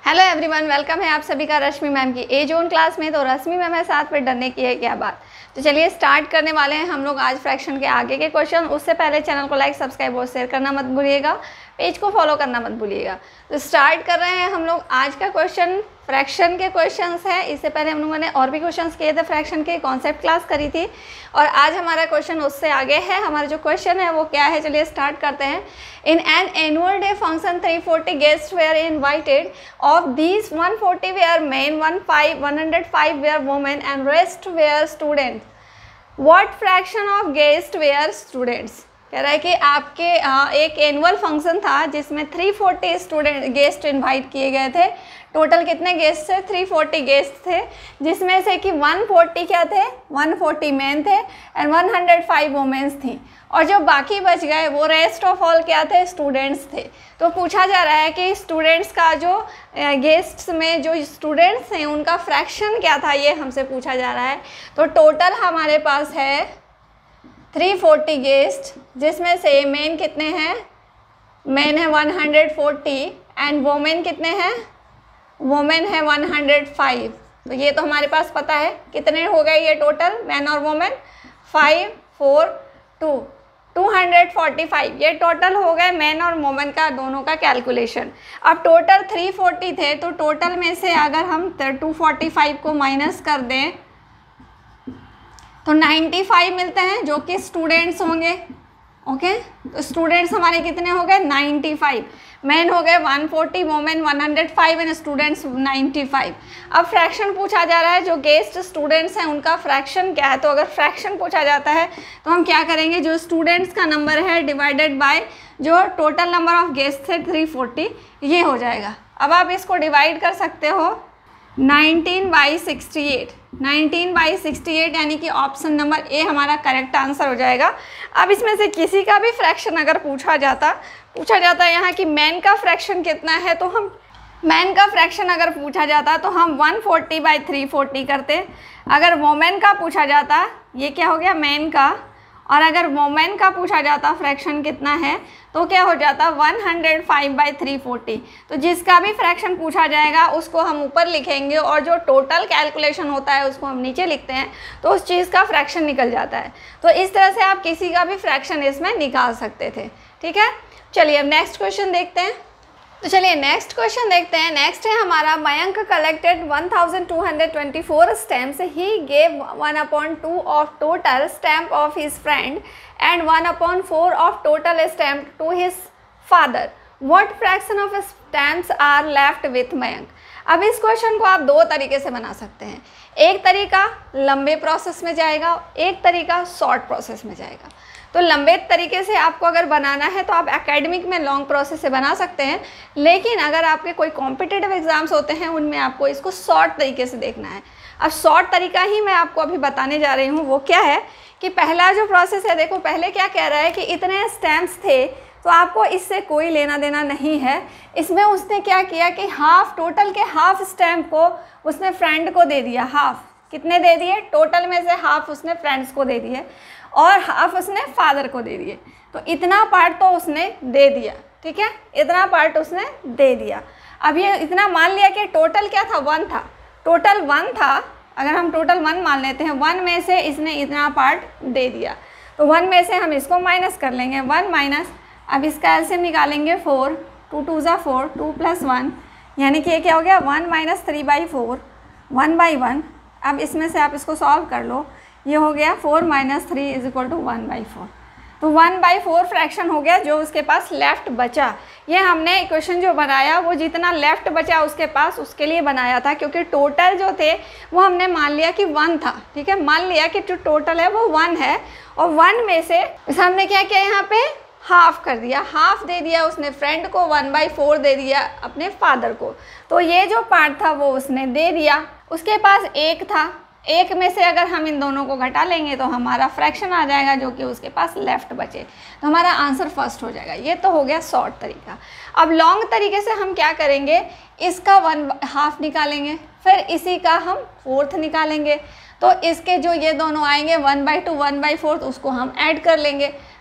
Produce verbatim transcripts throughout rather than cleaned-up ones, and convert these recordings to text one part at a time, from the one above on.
Hello everyone, welcome है आप सभी का रश्मि मैम की ए जोन क्लास में। तो रश्मि मैम है साथ में, डरने की है क्या बात। तो चलिए स्टार्ट करने वाले हैं हम लोग आज फ्रैक्शन के आगे के क्वेश्चन। उससे पहले चैनल को लाइक सब्सक्राइब और शेयर करना मत भूलिएगा, पेज को फॉलो करना मत भूलिएगा। तो स्टार्ट कर रहे हैं हम लोग आज का क्वेश्चन। फ्रैक्शन के क्वेश्चंस है। इससे पहले हम लोगों ने और भी क्वेश्चंस किए थे, फ्रैक्शन के कॉन्सेप्ट क्लास करी थी, और आज हमारा क्वेश्चन उससे आगे है। हमारा जो क्वेश्चन है वो क्या है, चलिए स्टार्ट करते हैं। In an annual day function three forty guest were invited, of these one forty were men, one five one hundred five were women and rest were student. What fraction of guest were students. कह रहा है कि आपके आ, एक annual function था जिसमें three forty student guest invite किए गए थे। टोटल कितने गेस्ट थे? थ्री फोर्टी गेस्ट थे, जिसमें से कि वन फोर्टी क्या थे? वन फोर्टी मेन थे and one hundred five womens थी, और जो बाकी बच गए वो रेस्ट ऑफ ऑल क्या थे? स्टूडेंट्स थे। तो पूछा जा रहा है कि स्टूडेंट्स का जो गेस्ट्स में जो स्टूडेंट्स हैं उनका फ्रैक्शन क्या था, ये हमसे पूछा जा रहा है। तो टोटल हमारे पास है थ्री फोर्टी गेस्ट, जिसमें से मेन कितने हैं? मेन है one hundred forty and women कितने हैं? वोमेन है वन हंड्रेड फाइव। तो ये तो हमारे पास पता है कितने हो गए ये टोटल, मैन और women? Five four two two hundred forty five. ये टोटल हो गए मैन और वोमेन का दोनों का कैलकुलेशन। अब टोटल थ्री फोर्टी थे, तो टोटल में से अगर हम टू फोर्टी फाइव को माइनस कर दें तो नाइन्टी फाइव मिलते हैं, जो कि स्टूडेंट्स होंगे। ओके, तो स्टूडेंट्स हमारे कितने हो गए? Ninety five. मैन हो गए one forty, women one hundred five and students ninety five. अब फ्रैक्शन पूछा जा रहा है, जो गेस्ट स्टूडेंट्स हैं उनका फ्रैक्शन क्या है। तो अगर फ्रैक्शन पूछा जाता है तो हम क्या करेंगे, जो स्टूडेंट्स का नंबर है डिवाइडेड बाय जो टोटल नंबर ऑफ गेस्ट थे थ्री फोर्टी, ये हो जाएगा। अब आप इसको डिवाइड कर सकते हो nineteen by sixty eight, nineteen by sixty eight, यानी कि ऑप्शन नंबर ए हमारा करेक्ट आंसर हो जाएगा। अब इसमें से किसी का भी फ्रैक्शन अगर पूछा जाता पूछा जाता है यहाँ कि मैन का फ्रैक्शन कितना है, तो हम मैन का फ्रैक्शन अगर पूछा जाता तो हम one forty by three forty करते। अगर वोमेन का पूछा जाता, ये क्या हो गया मैन का, और अगर वोमेन का पूछा जाता फ्रैक्शन कितना है, तो क्या हो जाता one hundred five by three forty. तो जिसका भी फ्रैक्शन पूछा जाएगा उसको हम ऊपर लिखेंगे, और जो टोटल कैलकुलेशन होता है उसको हम नीचे लिखते हैं, तो उस चीज़ का फ्रैक्शन निकल जाता है। तो इस तरह से आप किसी का भी फ्रैक्शन इसमें निकाल सकते थे। ठीक है, चलिए अब नेक्स्ट क्वेश्चन देखते हैं। तो चलिए नेक्स्ट क्वेश्चन देखते हैं। नेक्स्ट है हमारा, Mayank collected one thousand two hundred twenty four stamps, he gave one upon two of total stamp of his friend and one upon four of total stamp to his father. What fraction of stamps are left with Mayank. अब इस question को आप दो तरीके से बना सकते हैं। एक तरीका लंबे प्रोसेस में जाएगा, एक तरीका शॉर्ट प्रोसेस में जाएगा। तो लंबे तरीके से आपको अगर बनाना है तो आप एकेडमिक में लॉन्ग प्रोसेस से बना सकते हैं, लेकिन अगर आपके कोई कॉम्पिटिटिव एग्जाम्स होते हैं उनमें आपको इसको शॉर्ट तरीके से देखना है। अब शॉर्ट तरीका ही मैं आपको अभी बताने जा रही हूँ। वो क्या है कि पहला जो प्रोसेस है, देखो पहले क्या कह रहा है कि इतने स्टैम्प्स थे, तो आपको इससे कोई लेना देना नहीं है। इसमें उसने क्या किया कि हाफ, टोटल के हाफ स्टैम्प को उसने फ्रेंड को दे दिया। हाफ कितने दे दिए? टोटल में से हाफ उसने फ्रेंड्स को दे दिए और हाफ उसने फादर को दे दिए। तो इतना पार्ट तो उसने दे दिया, ठीक है, इतना पार्ट उसने दे दिया। अब ये इतना मान लिया कि टोटल क्या था? वन था। टोटल वन था, अगर हम टोटल वन मान लेते हैं, वन में से इसने इतना पार्ट दे दिया, तो वन में से हम इसको माइनस कर लेंगे। वन माइनस, अब इसका एलसीएम निकालेंगे, फोर, टू टू ज़ा फोर, टू प्लस वन, यानी कि ये क्या हो गया? One minus three by four, one by one. अब इसमें से आप इसको सॉल्व कर लो, ये हो गया four minus three is equal to one by four. तो वन बाई फोर फ्रैक्शन हो गया जो उसके पास लेफ़्ट बचा। ये हमने इक्वेशन जो बनाया वो जितना लेफ़्ट बचा उसके पास उसके लिए बनाया था, क्योंकि टोटल जो थे वो हमने मान लिया कि वन था। ठीक है, मान लिया कि जो टोटल है वो वन है, और वन में से हमने क्या किया, यहाँ पे हाफ कर दिया। हाफ दे दिया उसने फ्रेंड को, वन बाई फोर दे दिया अपने फादर को। तो ये जो पार्ट था वो उसने दे दिया। उसके पास एक था, एक में से अगर हम इन दोनों को घटा लेंगे तो हमारा फ्रैक्शन आ जाएगा जो कि उसके पास लेफ्ट बचे, तो हमारा आंसर फर्स्ट हो जाएगा। ये तो हो गया शॉर्ट तरीका। अब लॉन्ग तरीके से हम क्या करेंगे, इसका वन हाफ निकालेंगे, फिर इसी का हम फोर्थ निकालेंगे। तो इसके जो ये दोनों आएंगे one by two one by fourth, उसको हम ऐड कर लेंगे,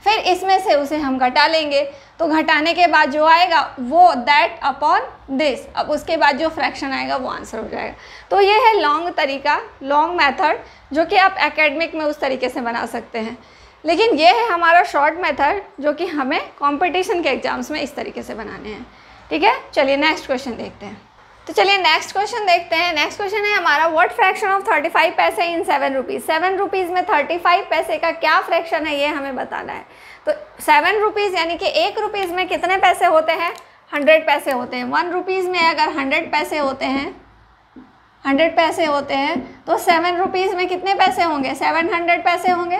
फिर इसमें से उसे हम घटा लेंगे, तो घटाने के बाद जो आएगा वो दैट अपॉन दिस, अब उसके बाद जो फ्रैक्शन आएगा वो आंसर हो जाएगा। तो ये है लॉन्ग तरीका, लॉन्ग मेथड, जो कि आप एकेडमिक में उस तरीके से बना सकते हैं। लेकिन ये है हमारा शॉर्ट मेथड, जो कि हमें कंपटीशन के एग्जाम्स में इस तरीके से बनाने हैं। ठीक है, चलिए नेक्स्ट क्वेश्चन देखते हैं। तो चलिए नेक्स्ट क्वेश्चन देखते हैं। नेक्स्ट क्वेश्चन है हमारा, what fraction of thirty five paise in seven rupees. Seven rupees में थर्टी फाइव पैसे का क्या फ्रैक्शन है, ये हमें बताना है। तो सेवन रुपीज़ यानी कि एक रुपीज़ में कितने पैसे होते हैं, हंड्रेड पैसे होते हैं। वन रुपीज़ में अगर हंड्रेड पैसे होते हैं, हंड्रेड पैसे होते हैं तो सेवन रुपीज़ में कितने पैसे होंगे, सेवन हंड्रेड पैसे होंगे।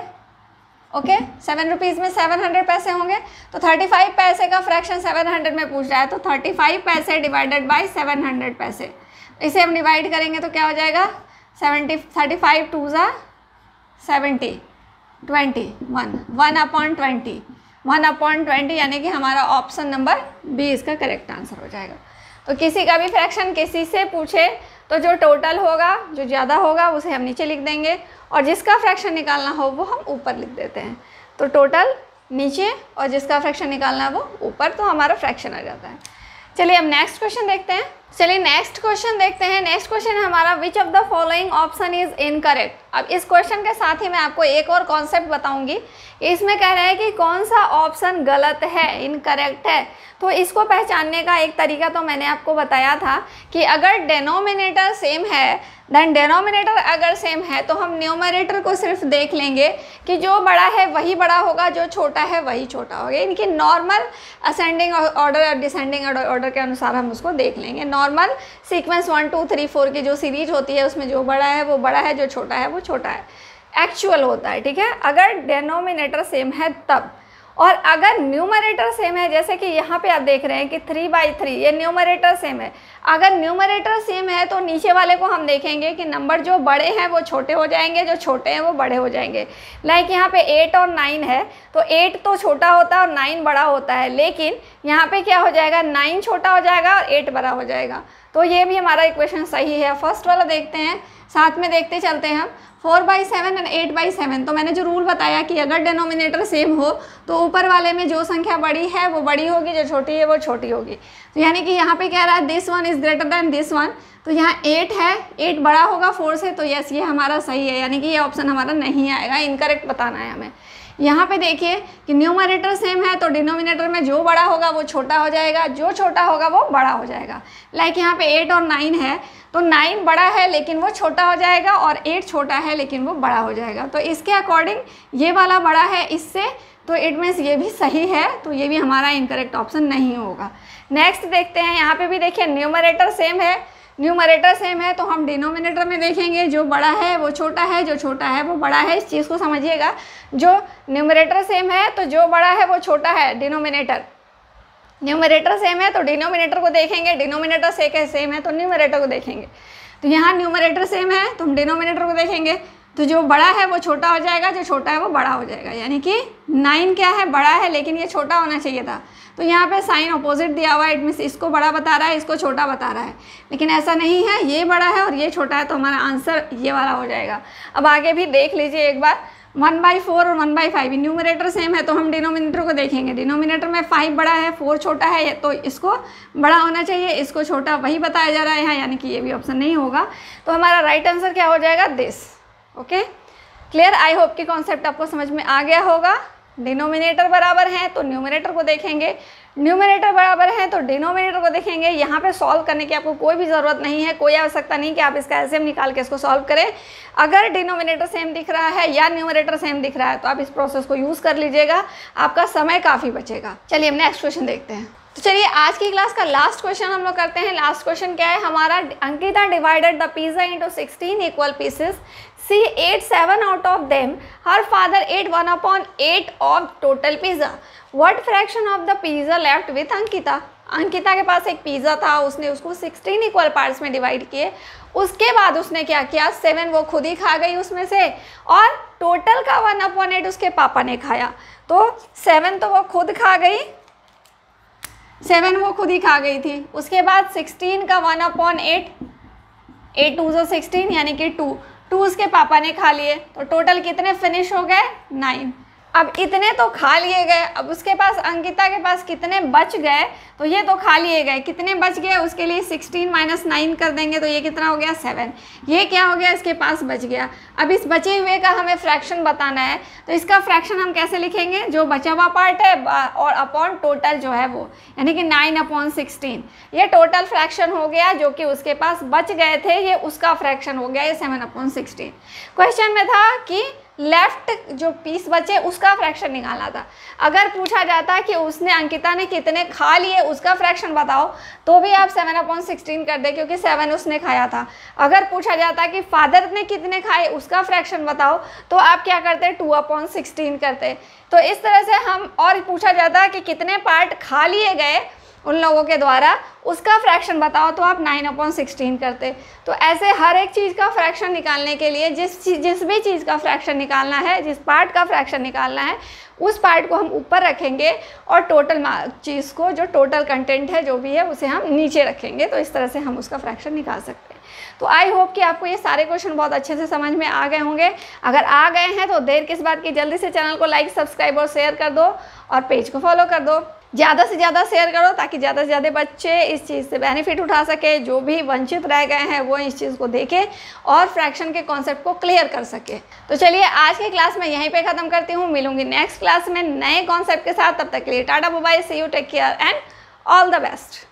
ओके, सेवन रुपीज़ में सेवन हंड्रेड पैसे होंगे। तो थर्टी फाइव पैसे का फ्रैक्शन सेवन हंड्रेड में पूछ रहा है, तो thirty five paise divided by seven hundred paise, इसे हम डिवाइड करेंगे तो क्या हो जाएगा, सेवेंटी थर्टी फाइव टू ज़ा seventy, twenty one, one upon twenty, one upon twenty, यानी कि हमारा ऑप्शन नंबर बी इसका करेक्ट आंसर हो जाएगा। तो किसी का भी फ्रैक्शन किसी से पूछे तो जो टोटल होगा, जो ज़्यादा होगा उसे हम नीचे लिख देंगे, और जिसका फ्रैक्शन निकालना हो वो हम ऊपर लिख देते हैं। तो टोटल नीचे और जिसका फ्रैक्शन निकालना है वो ऊपर, तो हमारा फ्रैक्शन आ जाता है। चलिए अब नेक्स्ट क्वेश्चन देखते हैं। चलिए नेक्स्ट क्वेश्चन देखते हैं। नेक्स्ट क्वेश्चन है हमारा, which of the following option is incorrect. अब इस क्वेश्चन के साथ ही मैं आपको एक और कॉन्सेप्ट बताऊंगी। इसमें कह रहा है कि कौन सा ऑप्शन गलत है, इनकरेक्ट है। तो इसको पहचानने का एक तरीका तो मैंने आपको बताया था कि अगर डेनोमिनेटर सेम है, देन डेनोमिनेटर अगर सेम है तो हम न्यूमरेटर को सिर्फ देख लेंगे कि जो बड़ा है वही बड़ा होगा, जो छोटा है वही छोटा होगा। इनकी नॉर्मल असेंडिंग ऑर्डर और डिसेंडिंग ऑर्डर के अनुसार हम उसको देख लेंगे। Normal sequence one two three four की जो सीरीज होती है उसमें जो बड़ा है वो बड़ा है, जो छोटा है वो छोटा है, एक्चुअल होता है। ठीक है, अगर डेनोमिनेटर सेम है तब। और अगर न्यूमरेटर सेम है, जैसे कि यहाँ पे आप देख रहे हैं कि थ्री बाई थ्री, ये न्यूमरेटर सेम है। अगर न्यूमरेटर सेम है तो नीचे वाले को हम देखेंगे कि नंबर जो बड़े हैं वो छोटे हो जाएंगे, जो छोटे हैं वो बड़े हो जाएंगे। लाइक यहाँ पे एट और नाइन है, तो एट तो छोटा होता है और नाइन बड़ा होता है, लेकिन यहाँ पे क्या हो जाएगा, नाइन छोटा हो जाएगा और एट बड़ा हो जाएगा। तो ये भी हमारा इक्वेशन सही है। फर्स्ट वाला देखते हैं, साथ में देखते चलते हैं हम। Four by seven and eight by seven, तो मैंने जो रूल बताया कि अगर डिनोमिनेटर सेम हो तो ऊपर वाले में जो संख्या बड़ी है वो बड़ी होगी, जो छोटी है वो छोटी होगी। तो यानी कि यहाँ पे कह रहा है this one is greater than this one, तो यहाँ एट है, एट बड़ा होगा फोर से, तो यस ये हमारा सही है, यानी कि ये ऑप्शन हमारा नहीं आएगा, इनकरेक्ट बताना है हमें। यहाँ पे देखिए कि न्यूमरेटर सेम है तो डिनोमिनेटर में जो बड़ा होगा वो छोटा हो जाएगा, जो छोटा होगा वो बड़ा हो जाएगा। लाइक यहाँ पे एट और नाइन है, तो नाइन बड़ा है लेकिन वो छोटा हो जाएगा, और एट छोटा है लेकिन वो बड़ा हो जाएगा। तो इसके अकॉर्डिंग ये वाला बड़ा है इससे, तो इट मीन्स ये भी सही है, तो ये भी हमारा इनकरेक्ट ऑप्शन नहीं होगा। नेक्स्ट देखते हैं, यहाँ पे भी देखिए न्यूमरेटर सेम है, न्यूमरेटर सेम है तो हम डिनोमिनेटर में देखेंगे जो बड़ा है वो छोटा है, जो छोटा है वो बड़ा है। इस चीज़ को समझिएगा, जो न्यूमरेटर सेम है तो जो बड़ा है वो छोटा है, डिनोमिनेटर। न्यूमरेटर सेम है तो डिनोमिनेटर को देखेंगे, डिनोमिनेटर से के सेम है तो न्यूमरेटर को देखेंगे। तो यहाँ न्यूमरेटर सेम है तो हम डिनोमिनेटर को देखेंगे, तो जो बड़ा है वो छोटा हो जाएगा, जो छोटा है वो बड़ा हो जाएगा। यानी कि नाइन क्या है, बड़ा है, लेकिन ये छोटा होना चाहिए था। तो यहाँ पे साइन अपोजिट दिया हुआ है, इट मीन्स इसको बड़ा बता रहा है, इसको छोटा बता रहा है, लेकिन ऐसा नहीं है, ये बड़ा है और ये छोटा है, तो हमारा आंसर ये वाला हो जाएगा। अब आगे भी देख लीजिए एक बार, वन बाई फोर और one by five, numerator same है तो हम डिनोमिनेटर को देखेंगे, डिनोमिनेटर में फाइव बड़ा है, फोर छोटा है, तो इसको बड़ा होना चाहिए, इसको छोटा वही बताया जा रहा है यहाँ, यानी कि ये भी ऑप्शन नहीं होगा। तो हमारा राइट आंसर क्या हो जाएगा, this. Okay, clear. I hope कि कॉन्सेप्ट आपको समझ में आ गया होगा। डिनोमिनेटर बराबर है तो न्यूमरेटर को देखेंगे, न्यूमरेटर बराबर है तो डिनोमिनेटर को देखेंगे। यहाँ पे सॉल्व करने की आपको कोई भी ज़रूरत नहीं है, कोई आवश्यकता नहीं कि आप इसका एलसीएम निकाल के इसको सॉल्व करें। अगर डिनोमिनेटर सेम दिख रहा है या न्यूमरेटर सेम दिख रहा है तो आप इस प्रोसेस को यूज़ कर लीजिएगा, आपका समय काफ़ी बचेगा। चलिए हम नेक्स्ट क्वेश्चन देखते हैं। तो चलिए आज की क्लास का लास्ट क्वेश्चन हम लोग करते हैं। लास्ट क्वेश्चन क्या है हमारा, Ankita divided the pizza into sixteen equal pieces, she ate seven out of them, her father ate one upon eight of total pizza, what fraction of the pizza left with Ankita. Ankita के पास एक pizza था, उसने उसको sixteen equal parts में divide किए, उसके बाद उसने क्या किया, सेवन वो खुद ही खा गई उसमें से, और टोटल का वन अपॉन एट उसके पापा ने खाया। तो सेवन तो वो खुद खा गई, सेवन वो खुद ही खा गई थी, उसके बाद सिक्सटीन का one upon eight, eight two जो सिक्सटीन यानी कि टू, टू उसके पापा ने खा लिए, तो टोटल कितने फिनिश हो गए, नाइन। अब इतने तो खा लिए गए, अब उसके पास अंकिता के पास कितने बच गए, तो ये तो खा लिए गए, कितने बच गए उसके लिए सिक्सटीन माइनस नाइन कर देंगे तो ये कितना हो गया सेवन। ये क्या हो गया, इसके पास बच गया। अब इस बचे हुए का हमें फ्रैक्शन बताना है, तो इसका फ्रैक्शन हम कैसे लिखेंगे, जो बचा हुआ पार्ट है और अपॉन टोटल जो है वो, यानी कि नाइन अपॉन सिक्सटीन, ये टोटल फ्रैक्शन हो गया जो कि उसके पास बच गए थे, ये उसका फ्रैक्शन हो गया, ये सेवन अपॉन सिक्सटीन। क्वेश्चन में था कि लेफ्ट जो पीस बचे उसका फ्रैक्शन निकालना था। अगर पूछा जाता कि उसने अंकिता ने कितने खा लिए उसका फ्रैक्शन बताओ, तो भी आप सेवन अपॉन सिक्सटीन कर दे क्योंकि सेवन उसने खाया था। अगर पूछा जाता कि फादर ने कितने खाए उसका फ्रैक्शन बताओ, तो आप क्या करते, टू अपॉन सिक्सटीन करते। तो इस तरह से हम, और पूछा जाता कि कितने पार्ट खा लिए गए उन लोगों के द्वारा उसका फ्रैक्शन बताओ, तो आप नाइन अपॉन सिक्सटीन करते। तो ऐसे हर एक चीज़ का फ्रैक्शन निकालने के लिए जिस जिस भी चीज़ का फ्रैक्शन निकालना है, जिस पार्ट का फ्रैक्शन निकालना है, उस पार्ट को हम ऊपर रखेंगे और टोटल चीज़ को, जो टोटल कंटेंट है जो भी है, उसे हम नीचे रखेंगे। तो इस तरह से हम उसका फ्रैक्शन निकाल सकते हैं। तो आई होप कि आपको ये सारे क्वेश्चन बहुत अच्छे से समझ में आ गए होंगे। अगर आ गए हैं तो देर किस बात की, जल्दी से चैनल को लाइक, सब्सक्राइब और शेयर कर दो और पेज को फॉलो कर दो। ज़्यादा से ज़्यादा शेयर करो ताकि ज़्यादा से ज़्यादा बच्चे इस चीज़ से बेनिफिट उठा सके, जो भी वंचित रह गए हैं वो इस चीज़ को देखें और फ्रैक्शन के कॉन्सेप्ट को क्लियर कर सके। तो चलिए आज की क्लास में यहीं पे ख़त्म करती हूँ। मिलूंगी नेक्स्ट क्लास में नए कॉन्सेप्ट के साथ। तब तक के लिए tata bye bye, see you, take care and all the best.